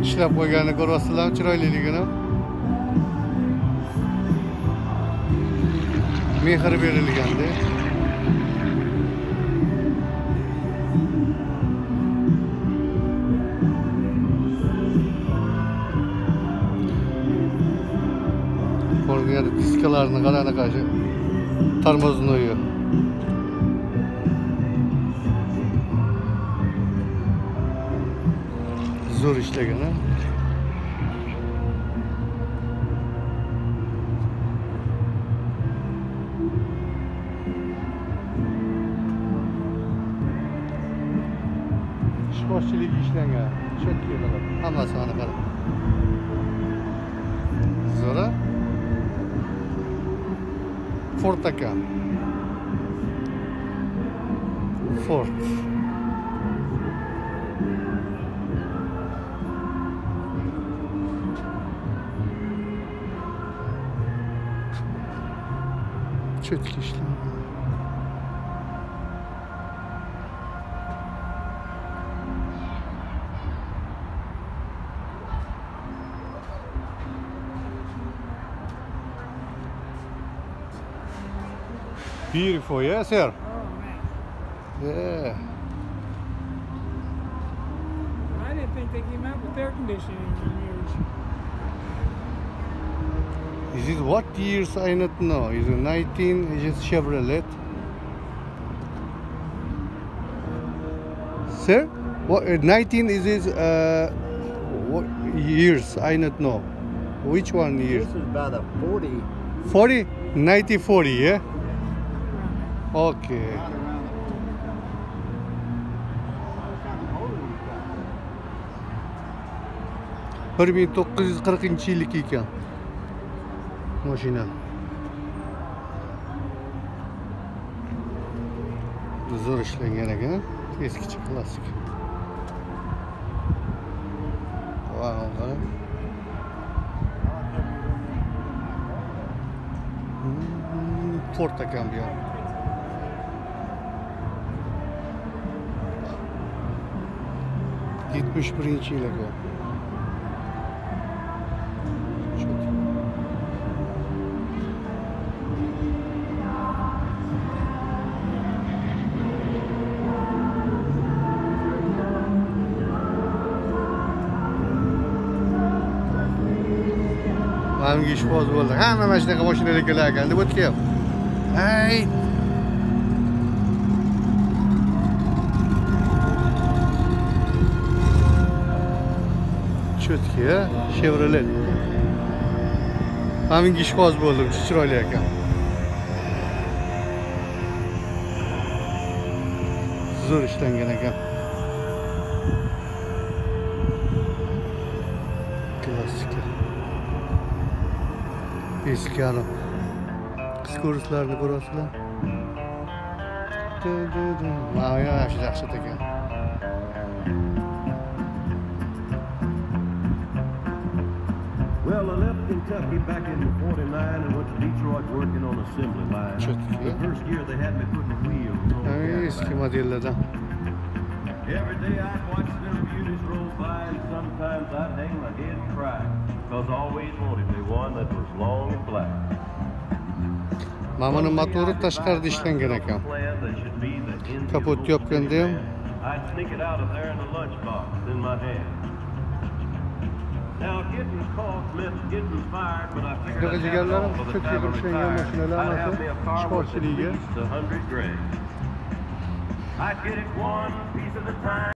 ishlab qo'yganini ko'ryapsizlar, chiroyliligini. Mehr berilganda. Ko'rgan diskalarni qarana qarshi tormoznoyu. Zo'r ishlagan, ha? Ishboshchilik ishlangan. Chotki qilib, hammasi ana qarab. Zo'r. Ford ekan. Ford. Çötki işlemi. Beautiful, yes, sir. Oh, man. Yeah. I didn't think they came out with air conditioning in years. Is it what years? I don't know. Is it 19? Is it Chevrolet? Sir? What 19 is it? What years? I don't know. Which one years? This is about a 40. 40? 1940, yeah? Okay. Bir 1940 yillik ekan mashina. Zo'r ishlangan ekan, eskicha klassik. Wow, qarang. Ford ekan bu ham. Gitmiş birinci yıl ekan. Hamma ishboz bo'ldi. Hamma mana shunaqa mashinalar kelar ekan deb o'tgan. Hey! Chotki, ha? Chevrolet. Hamma ishboz bo'ldi, chiroyli ekan. Zo'r ishlangan ekan. Klassik. Eski hanım. Kıskuruslarını ko'rasizlar. Mana yaxshi ekan. Well, I left Kentucky back in '49 and went to Detroit working on assembly line. The first year they had me putting wheels on the Eski modellerden. Every day I'd watch them beauties roll by, and sometimes I'd hang my head and cry, because I always wanted me one that was long and black. Mama'nın motoru tashqarida ishlangan ekan. Kapot yopganda ham. I'd sneak it out of there in the lunchbox in my hand. Now getting caught meant getting fired, but I figured I'd have it all by the time I retired. I'd have me a car worth at least $100,000. I'd get it one piece at a time.